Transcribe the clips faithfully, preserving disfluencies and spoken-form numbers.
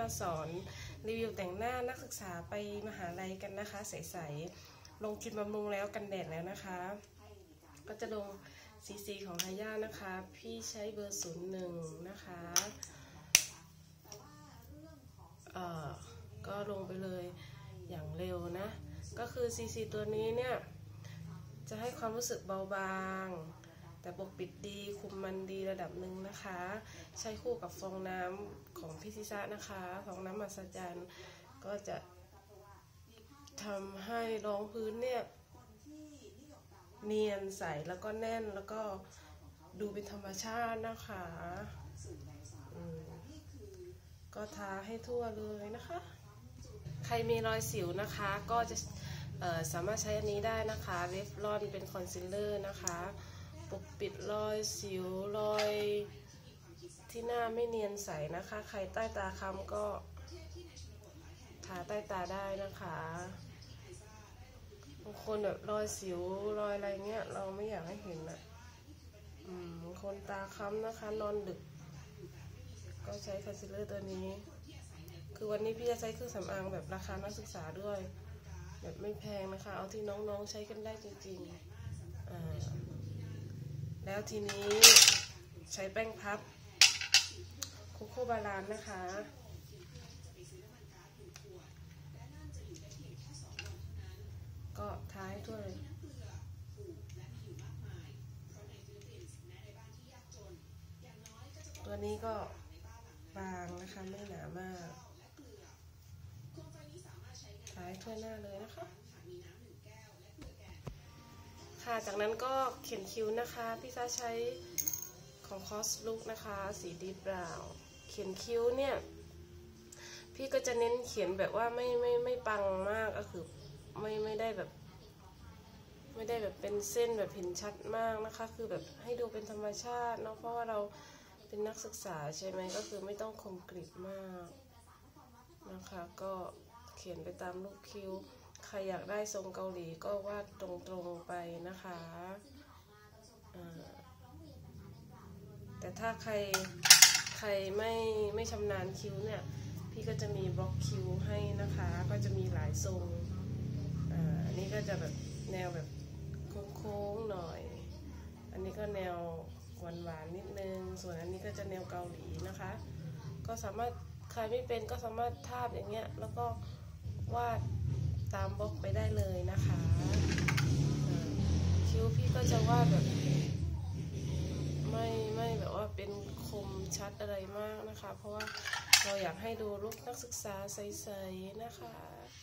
มาสอนรีวิวแต่งหน้านักศึกษาไปมหาลัยกันนะคะใสๆลงครีมบำรุงแล้วกันแดดแล้วนะคะก็จะลงซีซีของทายานะคะพี่ใช้เบอร์ศูนย์หนึ่งนะคะเอ่อก็ลงไปเลยอย่างเร็วนะก็คือซีซีตัวนี้เนี่ยจะให้ความรู้สึกเบาบางแต่ปกปิดดีคุมมันดีระดับหนึ่งนะคะใช้คู่กับฟองน้ำของพี่ซิซะนะคะฟองน้ำมหัศจรรย์ก็จะทำให้รองพื้นเนี่ยเนียนใสแล้วก็แน่นแล้วก็ดูเป็นธรรมชาตินะคะก็ทาให้ทั่วเลยนะคะใครมีรอยสิวนะคะก็จะสามารถใช้อันนี้ได้นะคะเรฟลอนเป็นคอนซีลเลอร์นะคะปกปิดรอยสิวรอยที่หน้าไม่เนียนใสนะคะใครใต้ตาค้ำก็ทาใต้ตาได้นะคะบางคนแบบรอยสิวรอยอะไรเงี้ยเราไม่อยากให้เห็นนะอืมคนตาค้ำนะคะนอนดึกก็ใช้คอนซีลเลอร์ตัวนี้คือวันนี้พี่จะใช้เครื่องสำอางแบบราคานักศึกษาด้วยแบบไม่แพงนะคะเอาที่น้องๆใช้กันได้จริงๆอ่าแล้วทีนี้ใช้แป้งพับโคโค่บาลานนะคะก็ทาให้ทั่วเลยตัวนี้ก็บางนะคะไม่หนามากทาให้ทั่วหน้าเลยนะคะค่ะจากนั้นก็เขียนคิ้วนะคะพี่จะใช้ของคอสลุกนะคะสีดีบราวน์เขียนคิ้วเนี่ยพี่ก็จะเน้นเขียนแบบว่าไม่ไม่ไม่ปังมากก็คือไม่ไม่ได้แบบไม่ได้แบบเป็นเส้นแบบเห็นชัดมากนะคะคือแบบให้ดูเป็นธรรมชาติเนาะเพราะว่าเราเป็นนักศึกษาใช่ไหมก็คือไม่ต้องคมกริบมากนะคะก็เขียนไปตามรูปคิ้วใครอยากได้ทรงเกาหลีก็วาดตรงๆไปนะคะแต่ถ้าใครใครไม่ไม่ชำนาญคิ้วเนี่ยพี่ก็จะมีบล็อกคิ้วให้นะคะก็จะมีหลายทรงอ่าอันนี้ก็จะแบบแนวแบบโค้งๆหน่อยอันนี้ก็แนวหวานๆนิดนึงส่วนอันนี้ก็จะแนวเกาหลีนะคะก็สามารถใครไม่เป็นก็สามารถทาบอย่างเงี้ยแล้วก็วาดตามบล็อกไปได้เลยนะคะคิ้วพี่ก็จะวาดแบบไม่ไม่แบบว่าเป็นคมชัดอะไรมากนะคะเพราะว่าเราอยากให้ดูลุคนักศึกษาใสๆนะคะ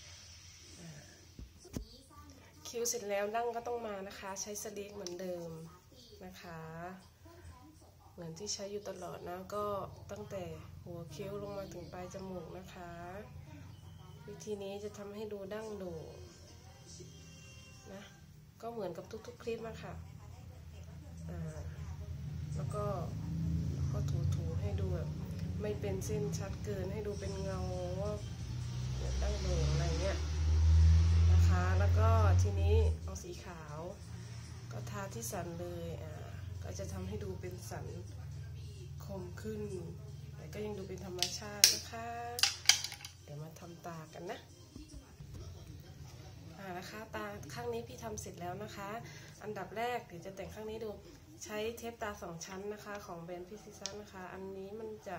คิ้วเสร็จแล้วดั้งก็ต้องมานะคะใช้สลีกเหมือนเดิมนะคะเหมือนที่ใช้อยู่ตลอดนะก็ตั้งแต่หัวคิ้วลงมาถึงปลายจมูกนะคะวิธีนี้จะทำให้ดูดั้งโด่งนะก็เหมือนกับทุกๆคลิปนะคะอ่าแล้วก็ก็ถูๆให้ดูแบบไม่เป็นเส้นชัดเกินให้ดูเป็นเงาว่าดั้งโด่งอะไรเงี้ยนะคะแล้วก็ทีนี้เอาสีขาวก็ทาที่สันเลยอ่าก็จะทำให้ดูเป็นสันคมขึ้นแต่ก็ยังดูเป็นธรรมชาตินะคะเดี๋ยวมาทำตากันนะอ่านะคะตาข้างนี้พี่ทำเสร็จแล้วนะคะอันดับแรกเดี๋ยวจะแต่งข้างนี้ดูใช้เทปตาสองชั้นนะคะของแบรนด์พี่ซิซ่านะคะอันนี้มันจะ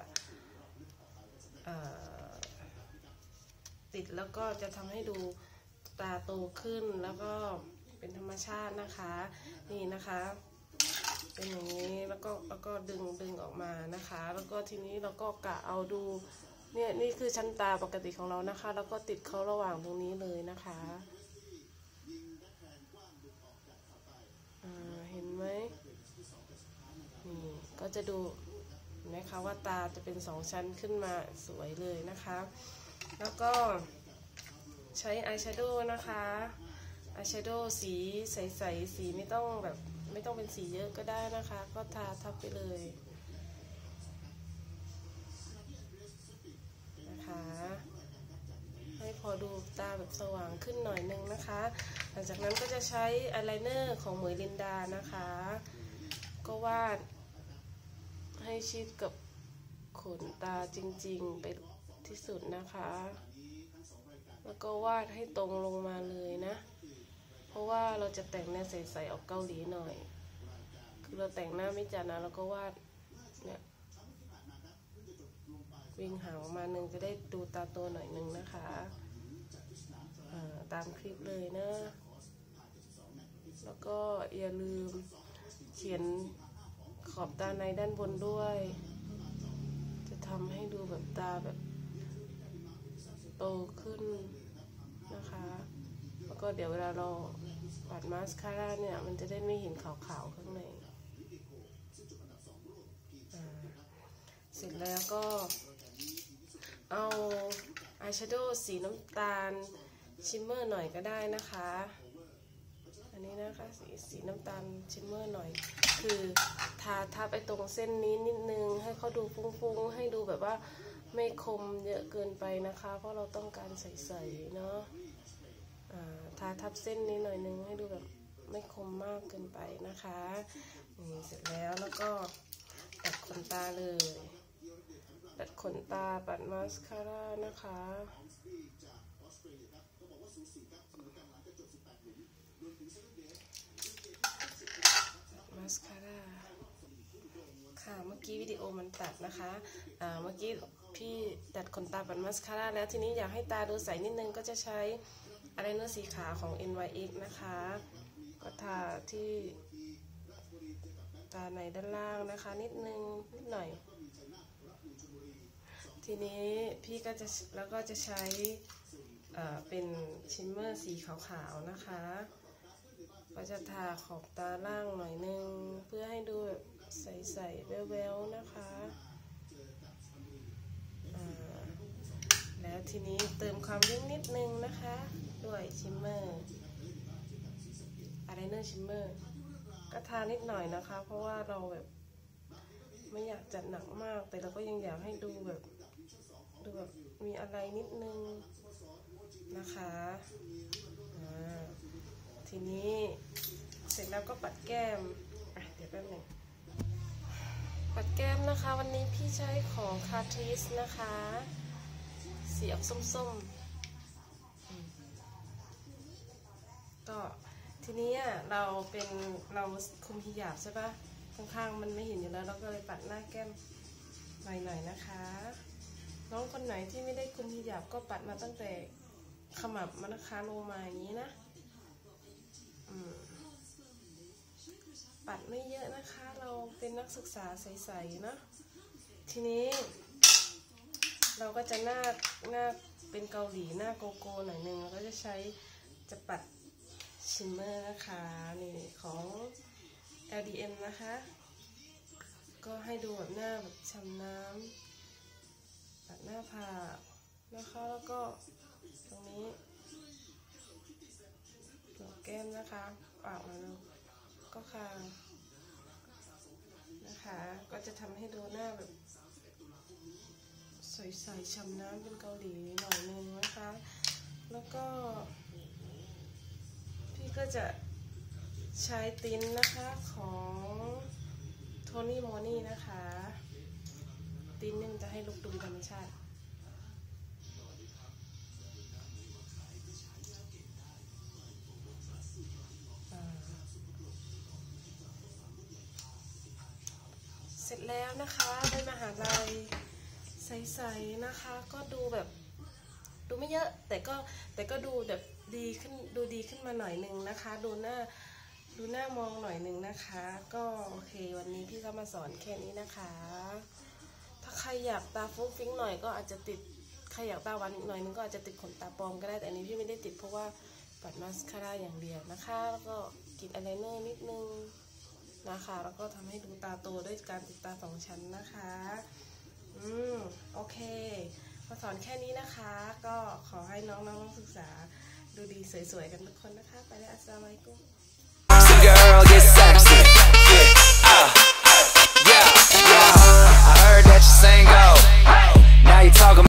ติดแล้วก็จะทำให้ดูตาโตขึ้นแล้วก็เป็นธรรมชาตินะคะนี่นะคะเป็นอย่างนี้แล้วก็แล้วก็ดึงดึงออกมานะคะแล้วก็ทีนี้เราก็กะเอาดูเนี่ยนี่คือชั้นตาปกติของเรานะคะแล้วก็ติดเขาระหว่างตรงนี้เลยนะคะเห็นไหมนี่ก็จะดูนะคะว่าตาจะเป็นสองชั้นขึ้นมาสวยเลยนะคะแล้วก็ใช้อายแชโดว์นะคะอายแชโดว์สีใสๆสีไม่ต้องแบบไม่ต้องเป็นสีเยอะก็ได้นะคะก็ทาทับไปเลยนะคะให้พอดูตาแบบสว่างขึ้นหน่อยนึงนะคะหลังจากนั้นก็จะใช้อายไลเนอร์ของเหมยลินดานะคะก็วาดให้ชิดกับขนตาจริงๆไปที่สุดนะคะแล้วก็วาดให้ตรงลงมาเลยนะเพราะว่าเราจะแต่งแนวใสๆออกเกาหลีหน่อยคือเราแต่งหน้าไม่จัดนะแล้วก็วาดเนี่ยวิ่งหางออกมาหนึ่งจะได้ดูตาโตหน่อยหนึ่งนะคะตามคลิปเลยนะแล้วก็อย่าลืมเขียนขอบตาในด้านบนด้วยจะทำให้ดูแบบตาแบบโตขึ้นนะคะแล้วก็เดี๋ยวเวลาเราปัดมาสคาร่าเนี่ยมันจะได้ไม่เห็นขาวๆข้างในเสร็จแล้วก็เอาอายแชโดว์สีน้ำตาลชิมเมอร์หน่อยก็ได้นะคะอันนี้นะคะสีสีน้ำตาลชิมเมอร์หน่อยคือทาทับไปตรงเส้นนี้นิดนึงให้เขาดูฟุ้งๆให้ดูแบบว่าไม่คมเยอะเกินไปนะคะเพราะเราต้องการใสๆเนาะทาทับเส้นนี้หน่อยนึงให้ดูแบบไม่คมมากเกินไปนะคะนี่เสร็จแล้วแล้วก็ตัดขนตาเลยตัดขนตาปัดมาสคาร่านะคะมาสคาร่าค่ะเมื่อกี้วิดีโอมันตัดนะคะอ่าเมื่อกี้พี่ตัดขนตาปัดมาสคาร่าแล้วทีนี้อยากให้ตาดูใสนิดนึงก็จะใช้อะไรเนื้อสีขาวของ เอ็น วาย เอ็กซ์ นะคะก็ทาที่ตาในด้านล่างนะคะนิดนึงนิดหน่อยทีนี้พี่ก็จะแล้วก็จะใช้เป็นชิมเมอร์สีขาวๆนะคะก็จะทาขอบตาล่างหน่อยนึงเพื่อให้ดูแบบใสๆแววๆนะคะแล้วทีนี้เติมความวิ่งนิดนึงนะคะด้วยชิมเมอร์อะไรเนอร์ชิมเมอร์ก็ทานิดหน่อยนะคะเพราะว่าเราแบบไม่อยากจัดหนักมากแต่เราก็ยังอยากให้ดูแบบดูแบบมีอะไรนิดนึงนะคะทีนี้เสร็จแล้วก็ปัดแก้มเดี๋ยวแป๊บหนึ่งปัดแก้มนะคะวันนี้พี่ใช้ของคาทริสนะคะสีออกส้มๆก็ทีนี้เราเป็นเราคุมฮิญาบใช่ปะข้างๆมันไม่เห็นอยู่แล้วเราก็เลยปัดหน้าแก้มหน่อยๆนะคะน้องคนไหนที่ไม่ได้คุมฮิญาบก็ปัดมาตั้งแต่ขมับมานะคะลงมาอย่างนี้นะปัดไม่เยอะนะคะเราเป็นนักศึกษาใสๆนะทีนี้เราก็จะหน้าหน้าเป็นเกาหลีหน้าโกโก้หน่อยนึงเราก็จะใช้จะปัดชิมเมอร์นะคะนี่ของ แอล ดี เอ็ม นะคะก็ให้ดูแบบหน้าแบบฉ่ำน้ำปัดหน้าผากนะคะแล้วก็ตรงนี้หัวแก้มนะคะปากมาแล้วก็คางนะคะก็จะทำให้ดูหน้าแบบใสๆฉ่ำน้ำเป็นเกาหลีหน่อยนึงนะคะแล้วก็พี่ก็จะใช้ติ้นนะคะของโทนี่โมนี่นะคะติ้นนี่มันจะให้ลุคดูธรรมชาติเสร็จแล้วนะคะในมหาลัยใสๆนะคะก็ดูแบบดูไม่เยอะแต่ก็แต่ก็ดูแบบดีขึ้นดูดีขึ้นมาหน่อยหนึ่งนะคะดูหน้าดูหน้ามองหน่อยหนึ่งนะคะก็โอเควันนี้พี่ก็มาสอนแค่นี้นะคะถ้าใครอยากตาฟุ้งฟิ้งหน่อยก็อาจจะติดใครอยากตาหวานหน่อยนึงก็อาจจะติดขนตาปลอมก็ได้แต่อันนี้พี่ไม่ได้ติดเพราะว่าปัดมาสคาร่าอย่างเดียวนะคะแล้วก็ติดอายไลเนอร์นิดนึงนะคะแล้วก็ทำให้ดูตาโตด้วยการติดตาสองชั้นนะคะอืมโอเคมาสอนแค่นี้นะคะก็ขอให้น้องๆ นักศึกษาดูดีสวยๆกันทุกคนนะคะไปแล้วอัสสลามุอะลัยกุมGirl, get sexy. Yeah, uh, yeah, yeah. I heard that you sing go. Now you talking.